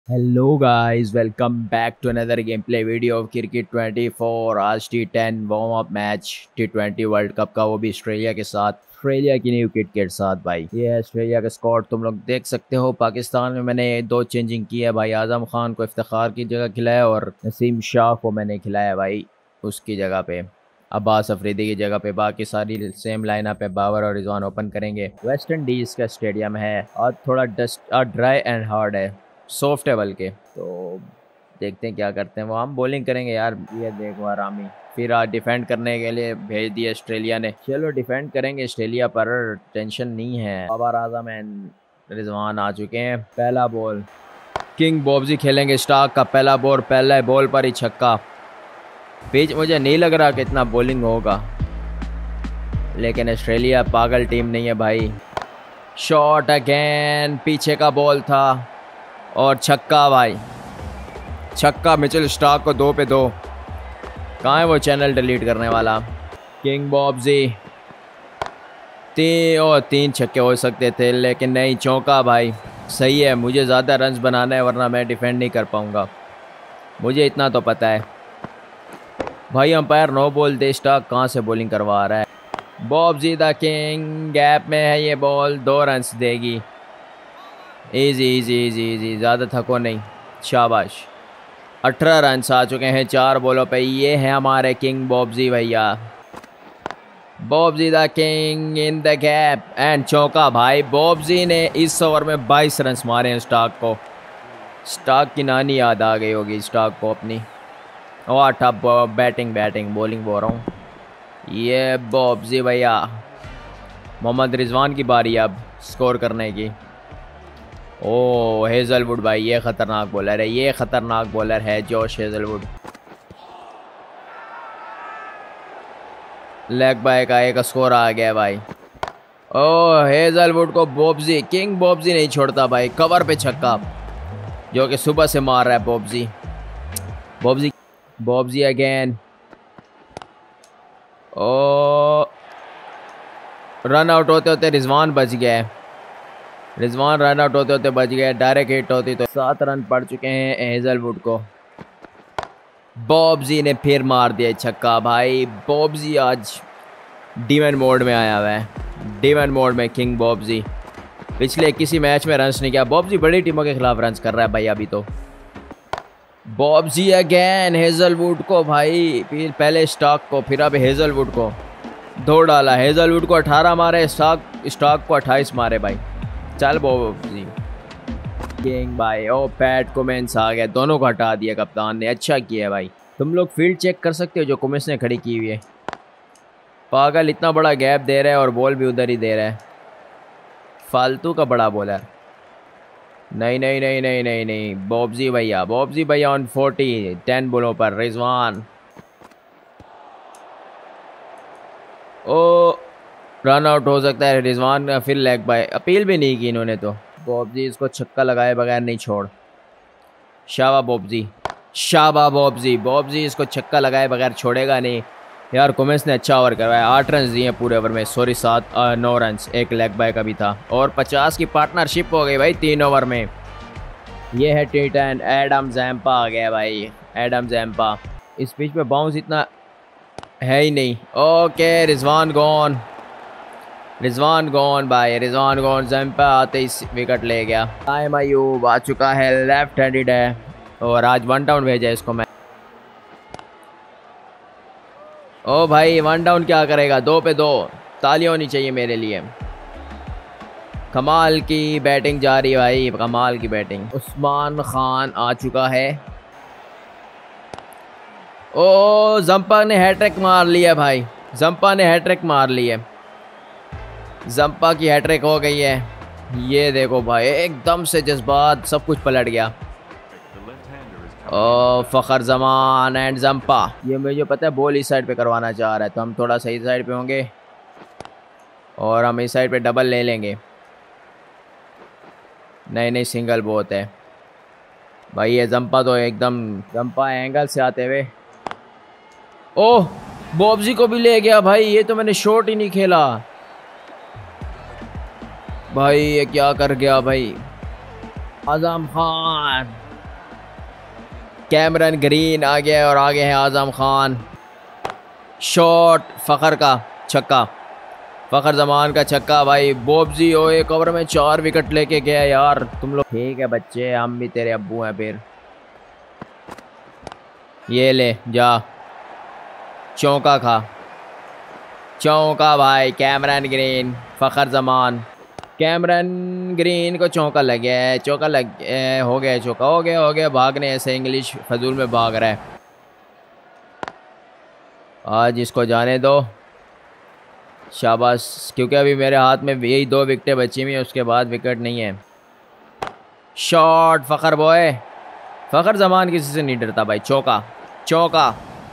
Hello guys, welcome back to another game play video of cricket 24। आज T10 warm up match T20 world cup का, वो भी Australia के साथ, Australia की न्यू किट के साथ। भाई ये है ऑस्ट्रेलिया का स्क्वाड, तुम लोग देख सकते हो। पाकिस्तान में मैंने दो चेंजिंग की है भाई। आजम खान को इफ्तिखार की जगह खिलाया और नसीम शाह को मैंने खिलाया भाई उसकी जगह पे, अब्बास अफरीदी की जगह पे। बाकी सारी सेम लाइनअप है। बाबर और रिजवान ओपन करेंगे। वेस्ट इंडीज़ का स्टेडियम है, आज थोड़ा डस्ट ड्राई एंड हार्ड है, सॉफ्ट है बल्कि। तो देखते हैं क्या करते हैं। वो हम बॉलिंग करेंगे यार। ये देखो आरामी, फिर आज डिफेंड करने के लिए भेज दिया ऑस्ट्रेलिया ने। चलो डिफेंड करेंगे ऑस्ट्रेलिया पर, टेंशन नहीं है। बाबर आजम एंड रिजवान आ चुके हैं। पहला बॉल किंग बॉब्जी खेलेंगे। स्टार्क का पहला बॉल, पहला बॉल पर ही छक्का। पिच मुझे नहीं लग रहा कि इतना बॉलिंग होगा, लेकिन ऑस्ट्रेलिया पागल टीम नहीं है भाई। शॉट अगेन, पीछे का बॉल था और छक्का भाई, छक्का। मिचेल स्टार्क को 2 पे 2। कहाँ है वो चैनल डिलीट करने वाला? किंग बॉब्जी तीन छक्के हो सकते थे, लेकिन नहीं, चौका भाई। सही है, मुझे ज़्यादा रन्स बनाना है वरना मैं डिफेंड नहीं कर पाऊँगा, मुझे इतना तो पता है भाई। अंपायर नो बॉल दे। स्टार्क कहाँ से बॉलिंग करवा रहा है? बॉब्जी द किंग, गैप में है ये बॉल, 2 रन्स देगी। इजी इजी इजी इजी, ज़्यादा थको नहीं, शाबाश। 18 रन आ चुके हैं 4 बॉलों पे। ये है हमारे किंग बॉब्जी भैया। Bobji the king in the gap and चौका भाई। बॉब्जी ने इस ओवर में 22 रन मारे हैं स्टार्क को। स्टार्क की नानी याद आ गई होगी स्टार्क को अपनी। और टप बैटिंग बॉलिंग बोल रहा हूँ। ये बॉब्जी भैया, मोहम्मद रिजवान की बारी अब स्कोर करने की। ओ हेजलवुड भाई, ये खतरनाक बॉलर है, ये खतरनाक बॉलर है जोश हेजलवुड। लेग बाय का एक स्कोर आ गया भाई। ओ हेजलवुड को बॉब्जी, किंग बॉब्जी नहीं छोड़ता भाई। कवर पे छक्का, जो कि सुबह से मार रहा है Bobji. Bobji again. Oh run out होते होते रिजवान बच गया। रिजवान रन आउट होते होते बच गए। डायरेक्ट हिट होती तो 7 रन पड़ चुके हैं हेजलवुड को। बॉब्जी ने फिर मार दिया छक्का भाई। बॉब्जी आज डीमन मोड में आया हुआ है, डीमन मोड में किंग बॉब्जी। पिछले किसी मैच में रन्स नहीं किया बॉब्जी, बड़ी टीमों के खिलाफ रन्स कर रहा है भाई अभी तो। बॉब्जी अगेन हेजलवुड को भाई, फिर पहले स्टार्क को, फिर अब हेजलवुड को धो डाला। हेजलवुड को 18 मारे, स्टार्क को 28 मारे भाई। चल बॉब्जी किंग भाई। ओ पैट कुमिंस आ गया, दोनों को हटा दिया कप्तान ने, अच्छा किया भाई। तुम लोग फील्ड चेक कर सकते हो जो कुमिंस ने खड़ी की हुई है। पागल, इतना बड़ा गैप दे रहा है और बॉल भी उधर ही दे रहा है, फालतू का बड़ा बॉलर। नहीं नहीं नहीं नहीं नहीं नहीं, बॉब्जी भैया ऑन 40, 10 बॉलों पर। रिजवान ओ रन आउट हो सकता है रिजवान का। फिर लेग बाय, अपील भी नहीं की इन्होंने तो। बॉब्जी इसको छक्का लगाए बगैर नहीं छोड़। शाबा बॉब्जी, शाबा बॉब्जी। बॉब्जी इसको छक्का लगाए बगैर छोड़ेगा नहीं यार। कुमिंस ने अच्छा ओवर करवाया, 8 रन दिए पूरे ओवर में, सॉरी 9 रन, एक लेग बाय का भी था। और 50 की पार्टनरशिप हो गई भाई 3 ओवर में। ये है T10। एडम जैम्पा आ गया भाई, एडम जैम्पा। इस पिच पे बाउंस इतना है ही नहीं। Okay Rizwan gone, Rizwan gone भाई, रिजवान गॉन। जैम्पा आते ही विकेट ले गया। टाइम अयूब आ चुका है, लेफ्ट हैंडेड है और आज 1 डाउन भेजा इसको मैं। ओ भाई 1 डाउन क्या करेगा, 2 पे 2। ताली होनी चाहिए मेरे लिए। कमाल की बैटिंग जा रही है भाई, कमाल की बैटिंग। उस्मान खान आ चुका है। ओ जंपा ने हैट्रिक मार लिया भाई, जंपा ने हैट्रिक मार लिया। जंपा की हैट्रिक हो गई है। ये देखो भाई, एकदम से जज्बात, सब कुछ पलट गया। Oh Fakhar Zaman and Zampa. ये मुझे पता है बॉल इस साइड पे करवाना चाह रहा है, तो हम थोड़ा सही साइड पे होंगे और हम इस साइड पे डबल ले लेंगे। नहीं नहीं, सिंगल बहुत है भाई। ये जंपा तो एकदम, जंपा एंगल से आते हुए। ओह बॉब्जी को भी ले गया भाई, ये तो मैंने शॉट ही नहीं खेला भाई। ये क्या कर गया भाई? आजम खान कैमरन ग्रीन आ गया और आगे है आजम खान। शॉट फ़खर का छक्का, फ़खर जमान का छक्का भाई। बोब्जी ओ एक ओवर में 4 विकेट लेके गया यार तुम लोग। ठीक है बच्चे, हम भी तेरे अब्बू हैं फिर। ये ले जा, चौका खा, चौका भाई। Cameron Green, Fakhar Zaman. Cameron Green को चौका लग गया है, चौका लग हो गया, चौका हो गया। भागने ऐसे इंग्लिश फजूल में भाग रहा है। आज इसको जाने दो, शाबाश, क्योंकि अभी मेरे हाथ में यही 2 विकेटें बची हुई हैं, उसके बाद विकेट नहीं है। शॉट फ़खर बॉय, फ़खर जमान किसी से नहीं डरता भाई। चौका, चौका,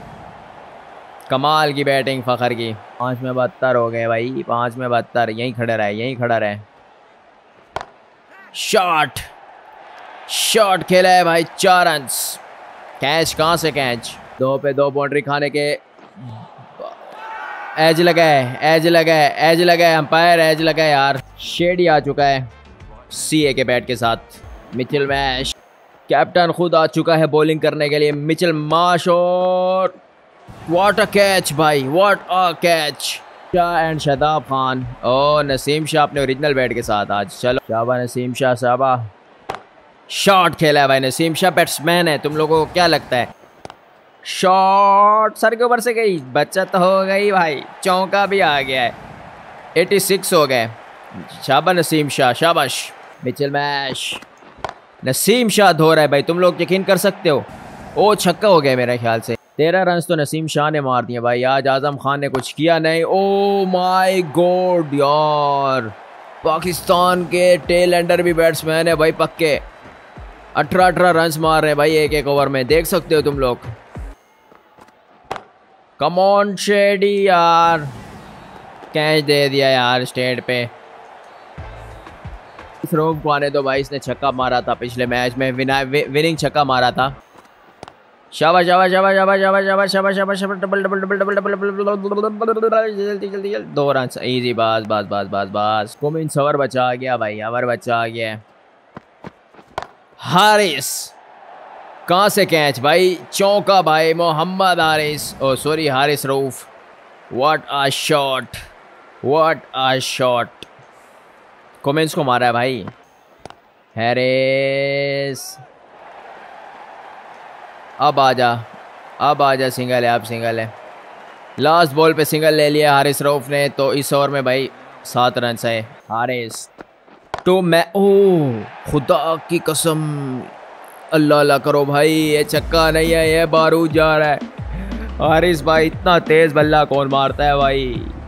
कमाल की बैटिंग फ़खर की। 5 में 72 हो गए भाई, 5 में 72। यहीं खड़ा रहे, यहीं खड़ा रहे। शॉट, शॉट खेला है भाई, 4 रन्स। कैच कहाँ से कैच, 2 पे 2 बाउंड्री खाने के। एज लगा है, एज लगा है, एज लगा है, अंपायर एज लगा है यार। शेडी आ चुका है सीए के बैट के साथ। मिचेल मैश, कैप्टन खुद आ चुका है बॉलिंग करने के लिए। मिचेल माश और व्हाट अ कैच भाई, what a catch. Shah and Shadab Khan. Oh Naseem Shah अपने ओरिजिनल बैट के साथ आज। चलो शाबा नसीम शाह, शाबा। शॉट खेला है भाई नसीम शाह, बैट्समैन है। तुम लोगों को क्या लगता है? शॉट सर के ऊपर से गई, बचत हो गई भाई। चौका भी आ गया है, 86 हो गए। शाबा नसीम शाह, शाबाश। मिचेल मैश, नसीम शाह धो रहा है भाई, तुम लोग यकीन कर सकते हो। ओ छक्का हो गया मेरे ख्याल से। 13 रन तो नसीम शाह ने मार दिए भाई। आज आजम खान ने कुछ किया नहीं। ओ माय गॉड यार, पाकिस्तान के टेल एंडर भी बैट्समैन है भाई पक्के। 18 रन मार रहे हैं भाई एक ओवर में, देख सकते हो तुम लोग। कम ऑन शेडी यार, कैच दे दिया यार स्टेट पे। इस रोम को आने दो भाई, इसने छक्का मारा था पिछले मैच में, विनिंग छक्का मारा था। शाबाश शाबाश शाबाश शाबाश शाबाश शाबाश शाबाश शाबाश, double double double double double double, जल्दी जल्दी 2 रन, इजी। बस बस बस बस बस। कुमिंस ओवर बचा गया भाई, ओवर बचा गया। हारिस कहाँ से कैच भाई, चौका भाई Mohammad Haris, oh sorry Haris Rauf. What a shot, what a shot. Cummins को मारा है भाई हैरिस। अब आजा, अब आजा, सिंगल है, अब सिंगल है। लास्ट बॉल पे सिंगल ले लिया हारिस रऊफ ने, तो इस ओवर में भाई 7 रन है। हारिस तो मैं, ओ खुदा की कसम, अल्लाह अल्लाह करो भाई, ये छक्का नहीं है, ये बारूद जा रहा है। हारिस भाई इतना तेज बल्ला कौन मारता है भाई,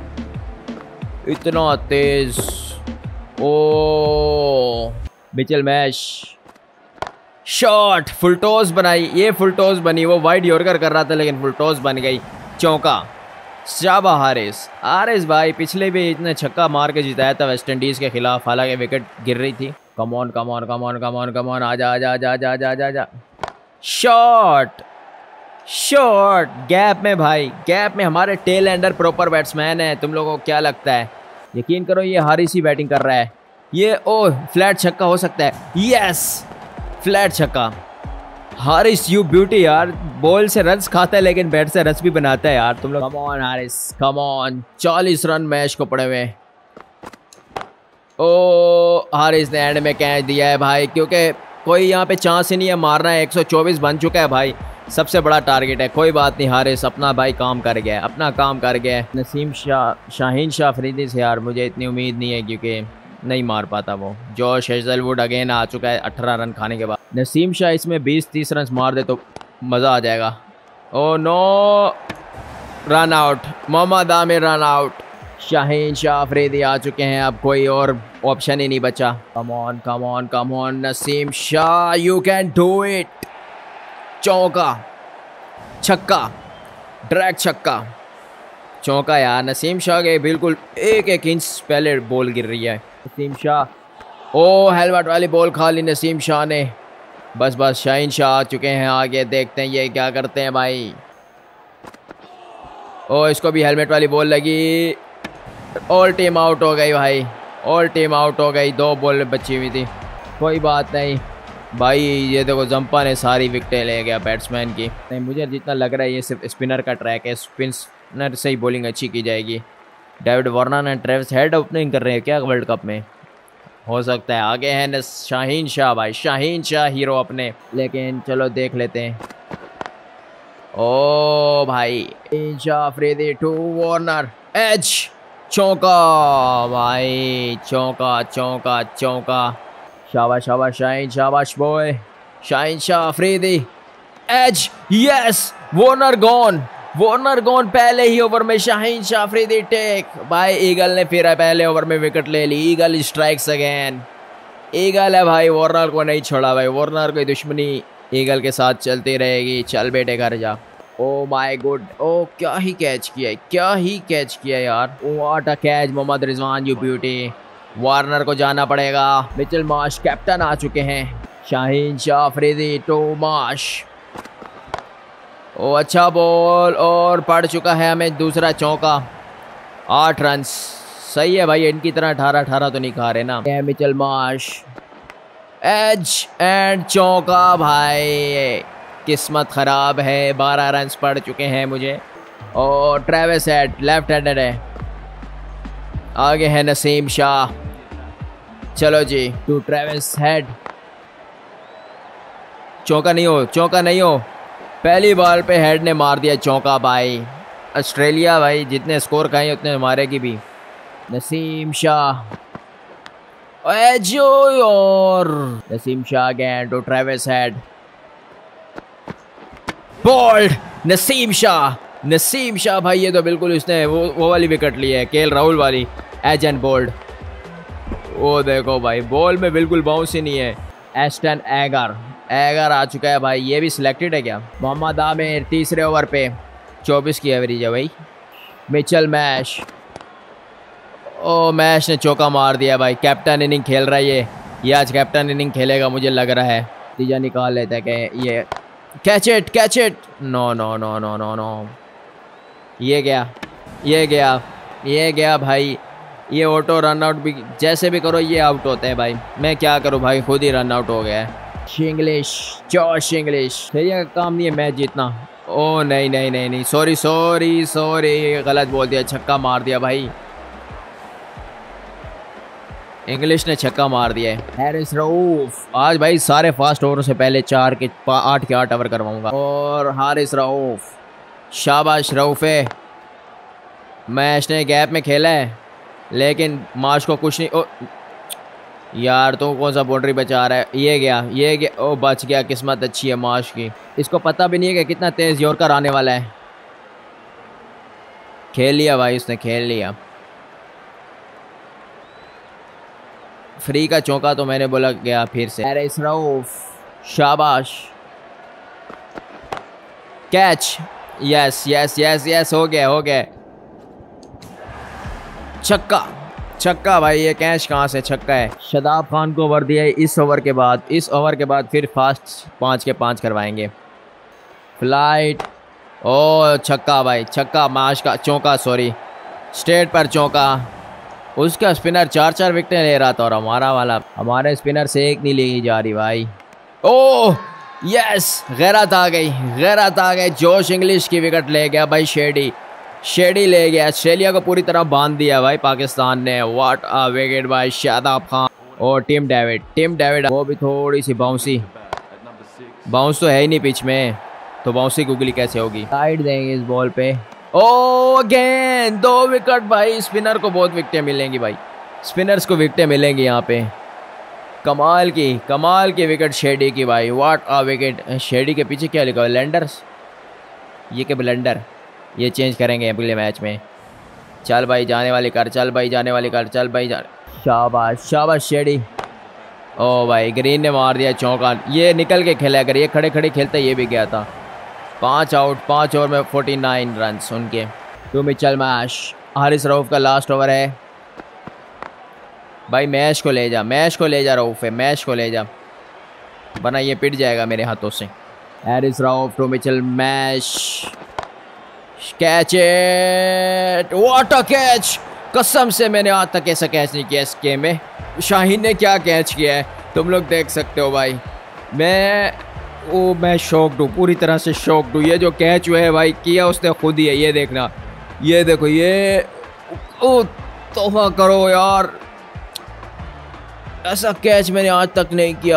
इतना तेज। Oh Mitchell Marsh, shot, full toss बनाई, ये फुलटॉस बनी, वो वाइड यॉर्कर कर रहा था लेकिन फुलटॉस बन गई। चौका, शाबा हारिस। हारिस भाई पिछले भी इतने छक्का मार के जिताया था वेस्ट इंडीज़ के खिलाफ, हालांकि विकेट गिर रही थी। Come on come on come on come on come on, आजा आजा आजा आजा आजा आजा आजा। शॉट, शॉट, गैप में भाई, गैप में। हमारे टेल एंडर प्रॉपर बैट्समैन है, तुम लोगों को क्या लगता है? यकीन करो ये हारिस ही बैटिंग कर रहा है। ये ओ फ्लैट छक्का हो सकता है, यस फ्लैट छक्का। हारिस यू ब्यूटी यार, बॉल से रन्स खाता है लेकिन बैट से रन्स भी बनाता है यार तुम लोग। Come on Haris, come on. 40 run match को पड़े हुए। ओ हारिस ने एंड में कैच दिया है भाई, क्योंकि कोई यहाँ पे चांस ही नहीं है मारना है। 124 बन चुका है भाई, सबसे बड़ा टारगेट है। कोई बात नहीं, हारिस अपना भाई काम कर गया है, अपना काम कर गया है। नसीम शाह, शाहीन शाह अफरीदी से यार मुझे इतनी उम्मीद नहीं है, क्योंकि नहीं मार पाता वो। जॉश हेजलवुड अगेन आ चुका है 18 रन खाने के बाद। नसीम शाह इसमें 20-30 रन मार दे तो मज़ा आ जाएगा। Oh no, run out, Mohammad Amir run out. Shaheen Shah Afridi आ चुके हैं, अब कोई और ऑप्शन ही नहीं बचा। Come on come on come on Naseem Shah, you can do it. चौका, छक्का, ड्रैग छक्का, चौका यार। नसीम शाह के बिल्कुल 1-1 इंच पहले बॉल गिर रही है। नसीम शाह, ओ हेलमेट वाली बॉल खा ली नसीम शाह ने। बस बस, शाहीन शाह आ चुके हैं, आगे देखते हैं ये क्या करते हैं भाई। ओ इसको भी हेलमेट वाली बॉल लगी, ऑल टीम आउट हो गई भाई, ऑल टीम आउट हो गई। 2 बॉल बची हुई थी, कोई बात नहीं। भाई ये देखो जंपा ने सारी विकेटें ले गया बैट्समैन की। नहीं मुझे जितना लग रहा है ये सिर्फ स्पिनर का ट्रैक है, स्पिनर से ही बॉलिंग अच्छी की जाएगी। David Warner and Travis Head opening कर रहे हैं क्या वर्ल्ड कप में, हो सकता है। आगे है शाहीन शाह भाई, शाहीन शाह हीरो अपने, लेकिन चलो देख लेते हैं। ओ भाई Shah Afridi to Warner, edge, चौका भाई, चौका चौका चौका। शाबाश शाबाश शाहीन, शाबाश boy, Shaheen Shah Afridi, edge, yes, Warner gone, Warner gone पहले ही ओवर में। शाहीन शाह अफरीदी टेक भाई, ईगल ने फिर पहले ओवर में विकेट ले ली। ईगल स्ट्राइक्स अगेन, ईगल है भाई, वार्नर को नहीं छोड़ा भाई, वार्नर की दुश्मनी ईगल के साथ चलती रहेगी। चल बेटे घर जा। ओ माय गुड, ओ क्या ही कैच किया है, क्या ही कैच किया यार, what a catch Mohammad Rizwan you beauty. Warner को जाना पड़ेगा, मिचेल मार्श कैप्टन आ चुके हैं। Shaheen Shah Afridi to Marsh, oh अच्छा बॉल, और पड़ चुका है हमें दूसरा चौका। 8 रन सही है भाई, इनकी तरह 18 तो नहीं खा रहे ना। मिचेल मार्श, एज एंड चौका भाई, किस्मत खराब है, 12 रन पड़ चुके हैं मुझे। और ट्रेविस हेड लेफ्ट हैंडेड है, आगे है नसीम शाह। चलो जी टू ट्रेविस हेड, चौका नहीं हो, चौका नहीं हो, पहली बॉल पे हेड ने मार दिया चौका भाई। ऑस्ट्रेलिया भाई जितने स्कोर खाए उतने मारेगी भी। नसीम शाह, और Naseem Shah again to Travis Head, bowled, Naseem Shah, Naseem Shah भाई, ये तो बिल्कुल उसने वो वाली विकेट ली है, केएल राहुल वाली, एज एंड बोल्ड। वो देखो भाई बॉल में बिल्कुल बाउंस ही नहीं है। एस्टन एगर, एगर आ चुका है भाई, ये भी सिलेक्टेड है क्या। मोहम्मद आमिर तीसरे ओवर पे 24 की एवरेज है भाई। मिचेल मैश, ओ मैश ने चौका मार दिया भाई, कैप्टन इनिंग खेल रहा है ये आज कैप्टन इनिंग खेलेगा मुझे लग रहा है। नतीजा निकाल लेता है कि ये catch it, catch it, no no no no no no, ये गया, ये गया, ये गया भाई। ये ऑटो रन आउट भी जैसे भी करो ये आउट होते हैं भाई, मैं क्या करूं भाई, खुद ही रन आउट हो गया है। इंग्लिश, जॉश इंग्लिश, का काम नहीं है मैच जीतना। ओ नहीं नहीं नहीं नहीं, सॉरी सॉरी सॉरी, गलत बोल दिया, छक्का मार दिया भाई, इंग्लिश ने छक्का मार दिया है। हैरिस रऊफ, आज भाई सारे फास्ट ओवर से पहले 8 के 8 ओवर करवाऊंगा। और हारिस रऊफ, शाबाश रऊफे, मैच ने गैप में खेला है लेकिन मार्श को कुछ नहीं। ओ यार तो कौन सा बाउंड्री बचा रहा है, ये गया, ये गया, ओ बच गया, किस्मत अच्छी है मार्श की। इसको पता भी नहीं है कि कितना तेज यॉर्कर आने वाला है। खेल लिया भाई उसने, खेल लिया। फ्री का चौका तो मैंने बोला गया फिर से। हैरिस रऊफ, शाबाश, catch, yes yes yes yes, हो गया हो गया, छक्का, छक्का भाई, ये कैच कहाँ से छक्का है। शादाब खान को ओवर दिया है इस ओवर के बाद, इस ओवर के बाद फिर फास्ट 5 के 5 करवाएंगे। फ्लाइट, ओ छक्का भाई, छक्का, माश का चौका, सॉरी स्ट्रेट पर चौका। उसका स्पिनर 4 विकेटें ले रहा था और हमारा वाला, हमारे स्पिनर से एक नहीं ली जा रही भाई। ओह यस, गैरत आ गई, गैरत आ गई। जोश इंग्लिश की विकेट ले गया भाई, शेडी, शेडी ले गया। ऑस्ट्रेलिया को पूरी तरह बांध दिया भाई पाकिस्तान ने। व्हाट अ विकेट भाई, शादाब खान। और टीम डेविड, टीम डेविड वो भी थोड़ी सी बाउंसी, बाउंस तो है ही नहीं पिच में, तो बाउंसी गुगली कैसे होगी। साइड देंगे इस बॉल पे। ओ अगेन 2 विकेट भाई, स्पिनर को बहुत विकेटें मिलेंगी भाई, स्पिनर्स को विकेटें मिलेंगी यहाँ पे। कमाल की विकेट शेडी की भाई, व्हाट अ विकेट। शेडी के पीछे क्या लिखा है, लैंडर्स, ये क्या ब्लेंडर, ये चेंज करेंगे अगले मैच में। चल भाई जाने वाली कर, चल भाई जाने वाली कर, चल भाई जा, शाबाश शाबाश शेडी। ओ भाई ग्रीन ने मार दिया चौका, ये निकल के खेला, अगर ये खड़े खड़े खेलता ये भी गया था। 5 आउट, 5 ओवर में 49 रन उनके। To Mitchell Marsh, Haris Rauf का लास्ट ओवर है भाई, मैच को ले जा, मैच को ले जा रऊफ है, मैच को ले जा, वरना ये पिट जाएगा मेरे हाथों से। Haris Rauf to Mitchell Marsh, catch it, what a catch, कसम से मैंने आज तक ऐसा कैच नहीं किया इस गेम में। शाहीन ने क्या कैच किया है तुम लोग देख सकते हो भाई, मैं शॉक्ड हूँ, पूरी तरह से शॉक्ड हूँ। ये जो कैच हुआ है भाई, किया उसने खुद ही है। ये देखना, ये देखो, ये ओ तोहफा करो यार, ऐसा कैच मैंने आज तक नहीं किया।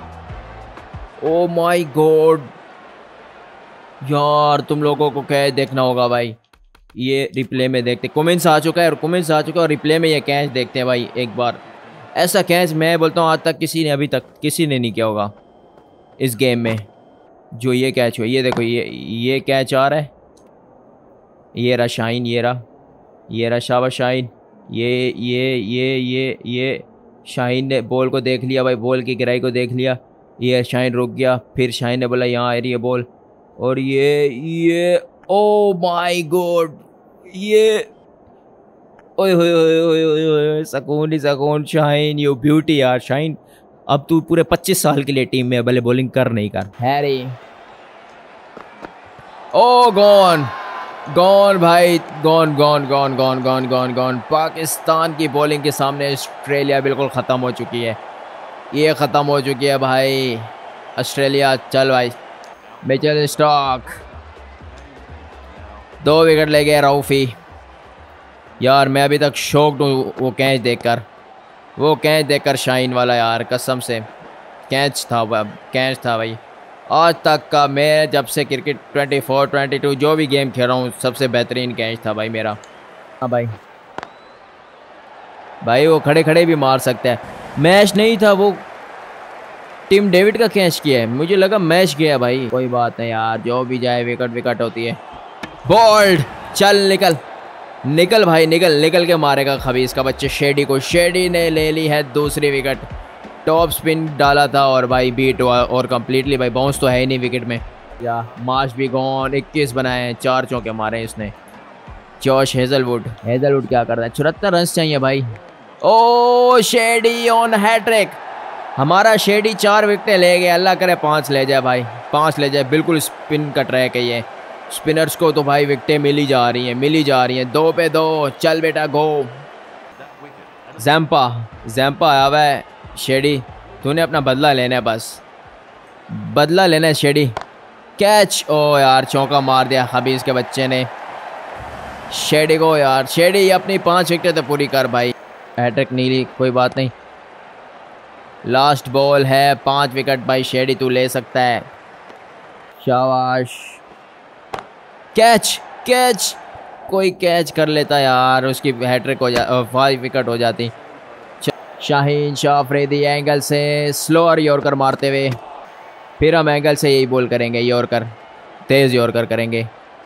ओ माय गॉड यार, तुम लोगों को कैच देखना होगा भाई। ये रिप्ले में देखते, कमेंट्स आ चुका है और कमेंट्स आ चुका है और रिप्ले में ये कैच देखते हैं भाई एक बार। ऐसा कैच मैं बोलता हूँ आज तक अभी तक किसी ने नहीं किया होगा इस गेम में, जो ये कैच हुआ। ये देखो, ये कैच आ रहा है, ये रहा शाहीन, ये रहा शाबाश शाहीन। ये शाहीन ने बॉल को देख लिया भाई, बॉल की गिराई को देख लिया। ये शाहीन रुक गया, फिर शाहीन ने बोला यहाँ आ रही है बॉल, और ये ओ माय गॉड, ये ओए होए होए होए होए होए, सकून ही सकून। शाहीन यू ब्यूटी यार। शाहीन अब तू पूरे 25 साल के लिए टीम में भले बॉलिंग कर नहीं कर। हैरी, ओ गॉन भाई, गॉन। पाकिस्तान की बॉलिंग के सामने ऑस्ट्रेलिया बिल्कुल ख़त्म हो चुकी है। ये ख़त्म हो चुकी है भाई ऑस्ट्रेलिया। चल भाई, मिचेल स्टार्क 2 विकेट ले गए रऊफ़ी। यार मैं अभी तक शॉक्ड हूँ वो कैच देखकर शाहीन वाला यार, कसम से कैच था भाई। आज तक का मैं जब से क्रिकेट 24, 22 जो भी गेम खेल रहा हूँ, सबसे बेहतरीन कैच था भाई मेरा। हाँ भाई वो खड़े भी मार सकता है। मैच नहीं था वो, टिम डेविड का कैच किया है, मुझे लगा मैच गया भाई। कोई बात नहीं यार, जो भी जाए विकेट होती है। बोल्ड, चल निकल भाई, निकल के मारेगा खबीस का बच्चे शेडी को। शेडी ने ले ली है दूसरी विकेट। टॉप स्पिन डाला था और भाई बीट हुआ और कम्प्लीटली भाई बाउंस तो है ही नहीं विकेट में। या मार्श भी गॉन, 21 बनाए हैं, 4 चौके मारे हैं इसने। जॉश हेजलवुड क्या कर रहा है? 74 रन चाहिए भाई। ओ शेडी ऑन हैट्रिक, हमारा शेडी 4 विकेटें ले गए। अल्लाह करे 5 ले जाए भाई, 5 ले जाए। बिल्कुल स्पिन का ट्रैक है ये, स्पिनर्स को तो भाई विकेटें मिल ही जा रही हैं। 2 पे 2, चल बेटा गो। जैम्पा आया हुआ है। शेडी तूने अपना बदला लेना है, बस बदला लेना है शेडी। कैच, ओ यार चौका मार दिया खबीस के बच्चे ने शेडी को। यार शेडी अपनी 5 विकेटें तो पूरी कर भाई। हैट्रिक नीली, कोई बात नहीं, लास्ट बॉल है, 5 विकेट भाई। शेडी तू ले सकता है, शाबाश। कैच, कोई कैच कर लेता यार, उसकी हैट्रिक हो जा, 5 विकेट हो जाती। शाहीन शाह अफरीदी एंगल से स्लोअर यॉर्कर मारते हुए, फिर हम एंगल से यही बॉल करेंगे, यॉर्कर, तेज़ यॉर्कर करेंगे।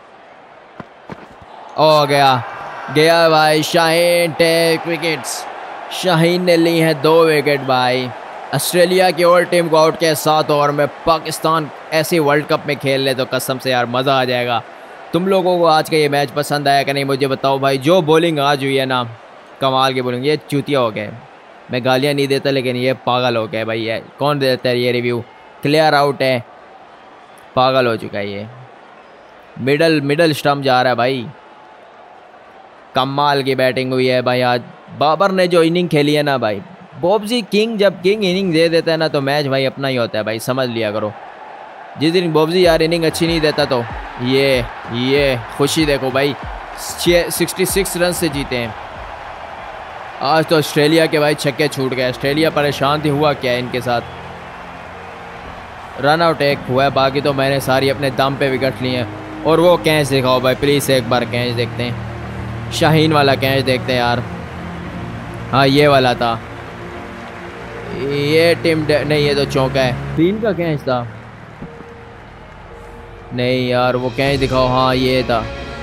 ओ गया भाई, शाहीन टेक विकेट्स। शाहीन ने ली है 2 विकेट भाई। ऑस्ट्रेलिया की और टीम को आउट किया 7 ओवर में। पाकिस्तान ऐसे वर्ल्ड कप में खेल ले तो कसम से यार मज़ा आ जाएगा। तुम लोगों को आज का ये मैच पसंद आया कि नहीं मुझे बताओ भाई। जो बॉलिंग आज हुई है ना, कमाल की बॉलिंग। ये चूतिया हो गए, मैं गालियाँ नहीं देता लेकिन ये पागल हो गया भाई। ये कौन देता है ये रिव्यू? क्लियर आउट है, पागल हो चुका है ये। मिडल स्टंप जा रहा है भाई। कमाल की बैटिंग हुई है भाई आज। बाबर ने जो इनिंग खेली है ना भाई, बॉब्जी किंग जब किंग इनिंग दे देता है ना तो मैच भाई अपना ही होता है भाई, समझ लिया करो। जिस दिन बॉब्जी यार इनिंग अच्छी नहीं देता तो ये खुशी देखो भाई, 66 रन से जीते हैं। आज तो ऑस्ट्रेलिया के भाई छक्के छूट गए। ऑस्ट्रेलिया परेशान थी, हुआ क्या इनके साथ? रन आउट एक हुआ है, बाकी तो मैंने सारी अपने दम पे विकेट लिए हैं। और वो कैच दिखाओ भाई प्लीज़, एक बार कैच देखते हैं, शाहीन वाला कैच देखते हैं यार। हाँ ये वाला था, ये टीम नहीं, ये तो चौका है। 3 का कैच था नहीं यार, वो कैच दिखाओ। हाँ ये था,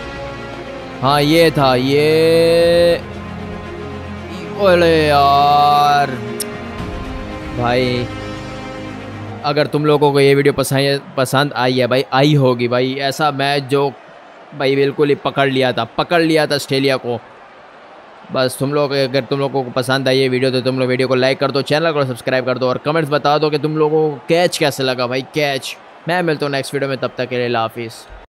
ये ओले यार भाई। अगर तुम लोगों को ये वीडियो पसंद आई है भाई, आई होगी भाई, ऐसा मैच जो भाई बिल्कुल ही पकड़ लिया था ऑस्ट्रेलिया को। बस अगर तुम लोगों को पसंद आई ये वीडियो तो तुम लोग वीडियो को लाइक कर दो, चैनल को सब्सक्राइब कर दो और कमेंट्स बता दो कि तुम लोगों को कैच कैसे लगा भाई, कैच। मैं मिलता हूँ नेक्स्ट वीडियो में, तब तक के लिए अल्लाह हाफिज़।